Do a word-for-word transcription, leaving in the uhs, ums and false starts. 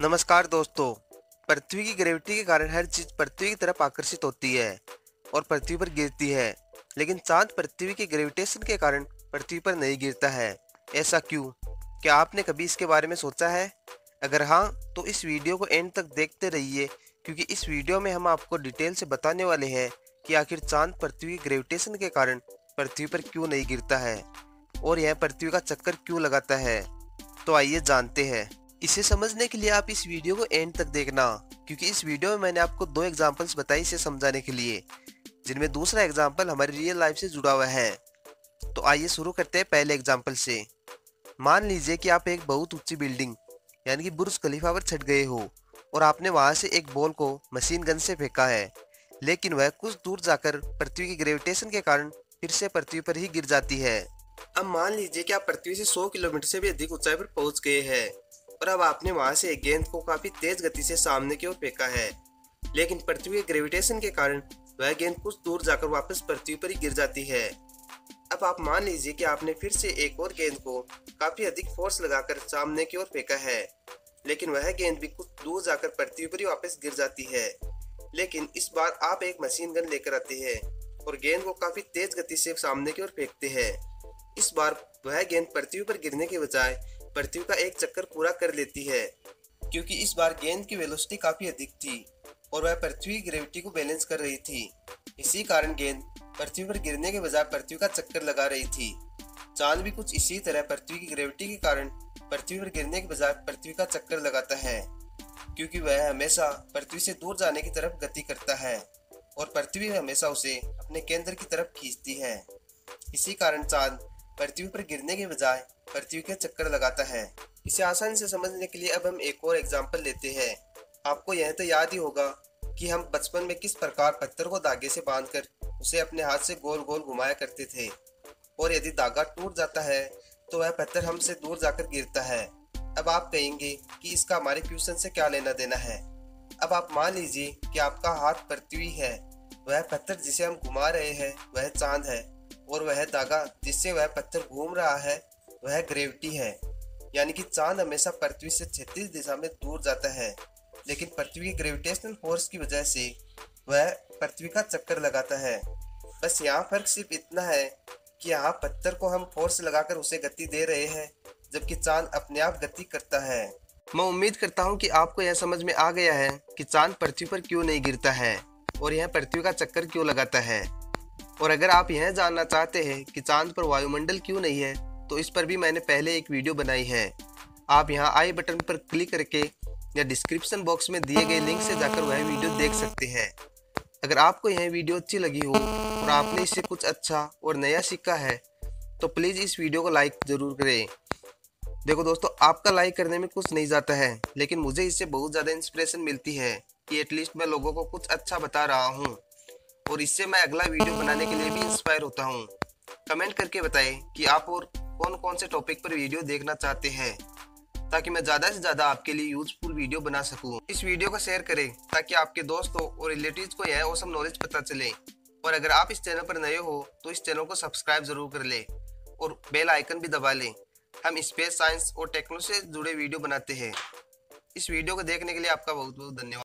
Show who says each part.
Speaker 1: नमस्कार दोस्तों। पृथ्वी की ग्रेविटी के कारण हर चीज पृथ्वी की तरफ आकर्षित होती है और पृथ्वी पर गिरती है, लेकिन चांद पृथ्वी के ग्रेविटेशन के कारण पृथ्वी पर नहीं गिरता है। ऐसा क्यों? क्या आपने कभी इसके बारे में सोचा है? अगर हाँ, तो इस वीडियो को एंड तक देखते रहिए, क्योंकि इस वीडियो में हम आपको डिटेल से बताने वाले हैं कि आखिर चांद पृथ्वी के ग्रेविटेशन के कारण पृथ्वी पर क्यों नहीं गिरता है और यह पृथ्वी का चक्कर क्यों लगाता है। तो आइए जानते हैं। इसे समझने के लिए आप इस वीडियो को एंड तक देखना, क्योंकि इस वीडियो में मैंने आपको दो एग्जांपल्स बताई इसे समझाने के लिए, जिनमें दूसरा एग्जांपल हमारी रियल लाइफ से जुड़ा हुआ है। तो आइए शुरू करते हैं पहले एग्जांपल से। मान लीजिए कि आप एक बहुत ऊंची बिल्डिंग यानी कि बुर्ज खलीफा पर चढ़ गए हो और आपने वहां से एक बॉल को मशीन गन से फेंका है, लेकिन वह कुछ दूर जाकर पृथ्वी की ग्रेविटेशन के कारण फिर से पृथ्वी पर ही गिर जाती है। अब मान लीजिए कि आप पृथ्वी से सौ किलोमीटर से भी अधिक ऊंचाई पर पहुंच गए हैं और अब आपने वहां से एक गेंद को काफी तेज गति से सामने की ओर फेंका है, लेकिन पृथ्वी के ग्रेविटेशन के कारण वह गेंद कुछ दूर जाकर वापस पृथ्वी पर ही गिर जाती है। अब आप मान लीजिए कि आपने फिर से एक और गेंद को काफी अधिक फोर्स लगाकर सामने की ओर फेंका है, लेकिन वह गेंद भी कुछ दूर जाकर पृथ्वी पर ही वापस गिर जाती है। लेकिन इस बार आप एक मशीन गन लेकर आते हैं और गेंद को काफी तेज गति से सामने की ओर फेंकते हैं। इस बार वह गेंद पृथ्वी पर गिरने के बजाय पृथ्वी का एक चक्कर पूरा कर लेती है, क्योंकि इस बार गेंद की वेलोसिटी काफी अधिक थी और वह पृथ्वी की ग्रेविटी को बैलेंस कर रही थी। इसी कारण गेंद पृथ्वी पर गिरने के बजाय पृथ्वी का चक्कर लगा रही थी। चांद भी कुछ इसी तरह पृथ्वी की ग्रेविटी के कारण पृथ्वी पर गिरने के बजाय पृथ्वी का चक्कर लगाता है, क्योंकि वह हमेशा पृथ्वी से दूर जाने की तरफ गति करता है और पृथ्वी हमेशा उसे अपने केंद्र की तरफ खींचती है। इसी कारण चांद पृथ्वी पर गिरने के बजाय पृथ्वी के चक्कर लगाता है। इसे आसानी से समझने के लिए अब हम एक और एग्जाम्पल लेते हैं। आपको यह तो याद ही होगा कि हम बचपन में किस प्रकार पत्थर को धागे से बांधकर उसे अपने हाथ से गोल गोल घुमाया करते थे, और यदि धागा टूट जाता है तो वह पत्थर हमसे दूर जाकर गिरता है। अब आप कहेंगे कि इसका हमारे क्वेश्चन से क्या लेना देना है। अब आप मान लीजिए कि आपका हाथ पृथ्वी है, वह पत्थर जिसे हम घुमा रहे हैं वह चांद है, और वह धागा जिससे वह पत्थर घूम रहा है वह ग्रेविटी है। यानी कि चांद हमेशा पृथ्वी से क्षैतिज दिशा में दूर जाता है, लेकिन पृथ्वी की ग्रेविटेशनल फोर्स की वजह से वह पृथ्वी का चक्कर लगाता है। बस यहाँ फर्क सिर्फ इतना है कि यहाँ पत्थर को हम फोर्स लगाकर उसे गति दे रहे हैं, जबकि चांद अपने आप गति करता है। मैं उम्मीद करता हूँ कि आपको यह समझ में आ गया है कि चांद पृथ्वी पर क्यों नहीं गिरता है और यह पृथ्वी का चक्कर क्यों लगाता है। और अगर आप यह जानना चाहते हैं कि चांद पर वायुमंडल क्यों नहीं है, तो इस पर भी मैंने पहले एक वीडियो बनाई है। आप यहाँ आई बटन पर क्लिक करके या डिस्क्रिप्शन बॉक्स में दिए गए लिंक से जाकर वह वीडियो देख सकते हैं। अगर आपको यह वीडियो अच्छी लगी हो और आपने इससे कुछ अच्छा और नया सीखा है, तो प्लीज़ इस वीडियो को लाइक ज़रूर करें। देखो दोस्तों, आपका लाइक करने में कुछ नहीं जाता है, लेकिन मुझे इससे बहुत ज़्यादा इंस्पिरेशन मिलती है कि एटलीस्ट मैं लोगों को कुछ अच्छा बता रहा हूँ, और इससे मैं अगला वीडियो बनाने के लिए भी इंस्पायर होता हूँ। कमेंट करके बताएं कि आप और कौन कौन से टॉपिक पर वीडियो देखना चाहते हैं, ताकि मैं ज़्यादा से ज़्यादा आपके लिए यूजफुल वीडियो बना सकूँ। इस वीडियो को शेयर करें ताकि आपके दोस्तों और रिलेटिव्स को यह ऑसम नॉलेज पता चले। और अगर आप इस चैनल पर नए हो तो इस चैनल को सब्सक्राइब जरूर कर लें और बेल आइकन भी दबा लें। हम स्पेस साइंस और टेक्नोलॉजी से जुड़े वीडियो बनाते हैं। इस वीडियो को देखने के लिए आपका बहुत बहुत धन्यवाद।